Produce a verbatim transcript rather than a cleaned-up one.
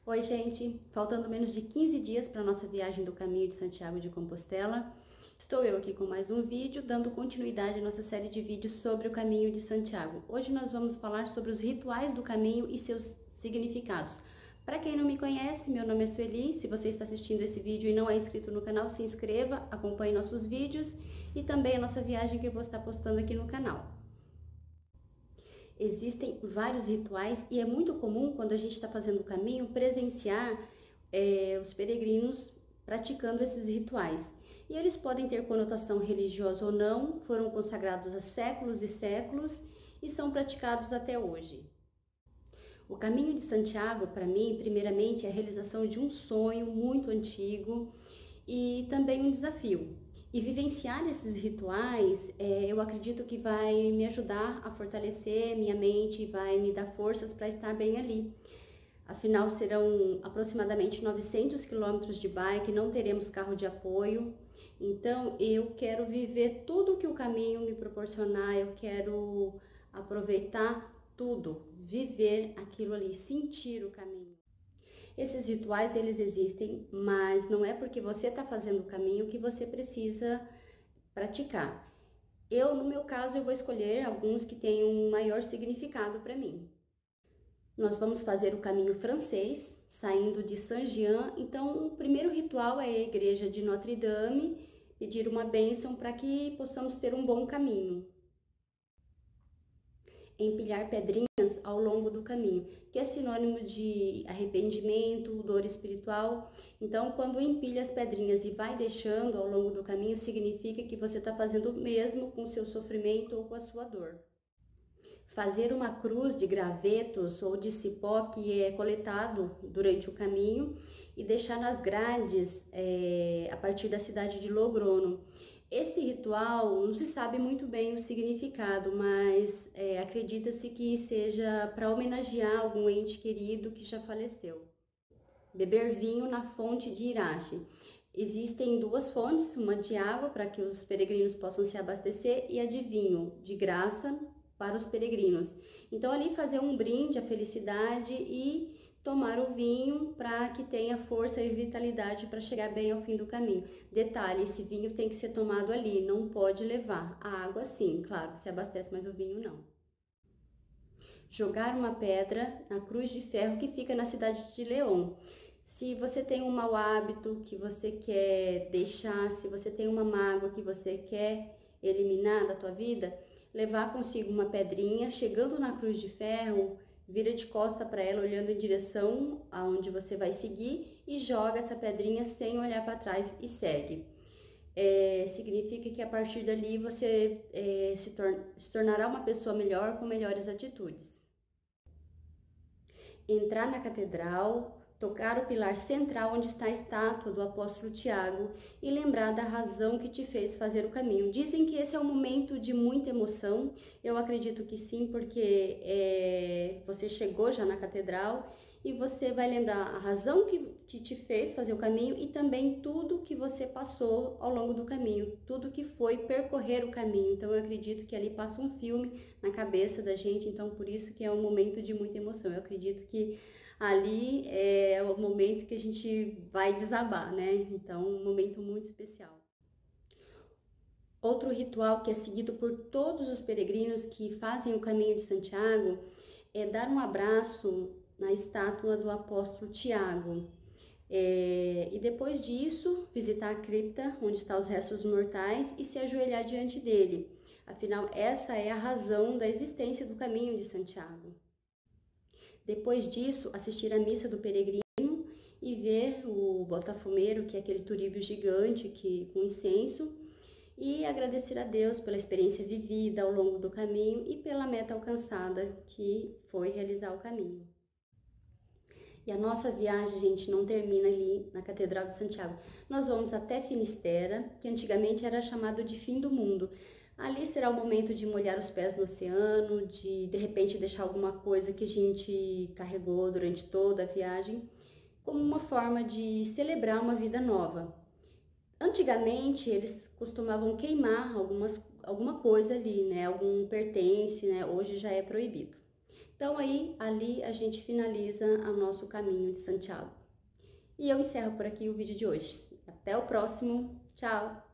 Oi, gente! Faltando menos de quinze dias para a nossa viagem do Caminho de Santiago de Compostela, estou eu aqui com mais um vídeo, dando continuidade à nossa série de vídeos sobre o Caminho de Santiago. Hoje nós vamos falar sobre os rituais do caminho e seus significados. Para quem não me conhece, meu nome é Sueli. Se você está assistindo esse vídeo e não é inscrito no canal, se inscreva, acompanhe nossos vídeos e também a nossa viagem que eu vou estar postando aqui no canal. Existem vários rituais e é muito comum, quando a gente está fazendo o caminho, presenciar é, os peregrinos praticando esses rituais. E eles podem ter conotação religiosa ou não, foram consagrados há séculos e séculos e são praticados até hoje. O Caminho de Santiago, para mim, primeiramente, é a realização de um sonho muito antigo e também um desafio. E vivenciar esses rituais, é, eu acredito que vai me ajudar a fortalecer minha mente, vai me dar forças para estar bem ali. Afinal, serão aproximadamente novecentos quilômetros de bike, não teremos carro de apoio. Então, eu quero viver tudo que o caminho me proporcionar, eu quero aproveitar tudo, viver aquilo ali, sentir o caminho. Esses rituais, eles existem, mas não é porque você está fazendo o caminho que você precisa praticar. Eu, no meu caso, eu vou escolher alguns que têm um maior significado para mim. Nós vamos fazer o caminho francês, saindo de Saint-Jean. Então, o primeiro ritual é a igreja de Notre-Dame, pedir uma bênção para que possamos ter um bom caminho. Empilhar pedrinhas ao longo do caminho, que é sinônimo de arrependimento, dor espiritual. Então, quando empilha as pedrinhas e vai deixando ao longo do caminho, significa que você está fazendo o mesmo com o seu sofrimento ou com a sua dor. Fazer uma cruz de gravetos ou de cipó que é coletado durante o caminho e deixar nas grades é, a partir da cidade de Logrono. Esse ritual não se sabe muito bem o significado, mas é, acredita-se que seja para homenagear algum ente querido que já faleceu. Beber vinho na fonte de Irache. Existem duas fontes, uma de água para que os peregrinos possam se abastecer e a de vinho, de graça para os peregrinos. Então ali fazer um brinde à felicidade e tomar o vinho para que tenha força e vitalidade para chegar bem ao fim do caminho. Detalhe, esse vinho tem que ser tomado ali, não pode levar. A água sim, claro, se abastece, mas o vinho não. Jogar uma pedra na cruz de ferro que fica na cidade de León. Se você tem um mau hábito que você quer deixar, se você tem uma mágoa que você quer eliminar da tua vida, levar consigo uma pedrinha, chegando na cruz de ferro, vira de costa para ela, olhando em direção aonde você vai seguir e joga essa pedrinha sem olhar para trás e segue. É, significa que a partir dali você é, se, tor se tornará uma pessoa melhor, com melhores atitudes. Entrar na catedral, tocar o pilar central onde está a estátua do apóstolo Tiago e lembrar da razão que te fez fazer o caminho. Dizem que esse é um momento de muita emoção, eu acredito que sim, porque é, você chegou já na catedral e você vai lembrar a razão que, que te fez fazer o caminho e também tudo que você passou ao longo do caminho, tudo que foi percorrer o caminho. Então eu acredito que ali passa um filme na cabeça da gente, então por isso que é um momento de muita emoção. Eu acredito que ali é o momento que a gente vai desabar, né? Então, um momento muito especial. Outro ritual que é seguido por todos os peregrinos que fazem o caminho de Santiago é dar um abraço na estátua do apóstolo Tiago. É, e depois disso, visitar a cripta onde estão os restos mortais e se ajoelhar diante dele. Afinal, essa é a razão da existência do caminho de Santiago. Depois disso, assistir à missa do peregrino e ver o botafumeiro, que é aquele turíbio gigante que, com incenso, e agradecer a Deus pela experiência vivida ao longo do caminho e pela meta alcançada, que foi realizar o caminho. E a nossa viagem, gente, não termina ali na Catedral de Santiago. Nós vamos até Finisterra, que antigamente era chamado de fim do mundo. Ali será o momento de molhar os pés no oceano, de de repente deixar alguma coisa que a gente carregou durante toda a viagem, como uma forma de celebrar uma vida nova. Antigamente, eles costumavam queimar algumas, alguma coisa ali, né? Algum pertence, né? Hoje já é proibido. Então aí, ali a gente finaliza o nosso caminho de Santiago. E eu encerro por aqui o vídeo de hoje. Até o próximo. Tchau!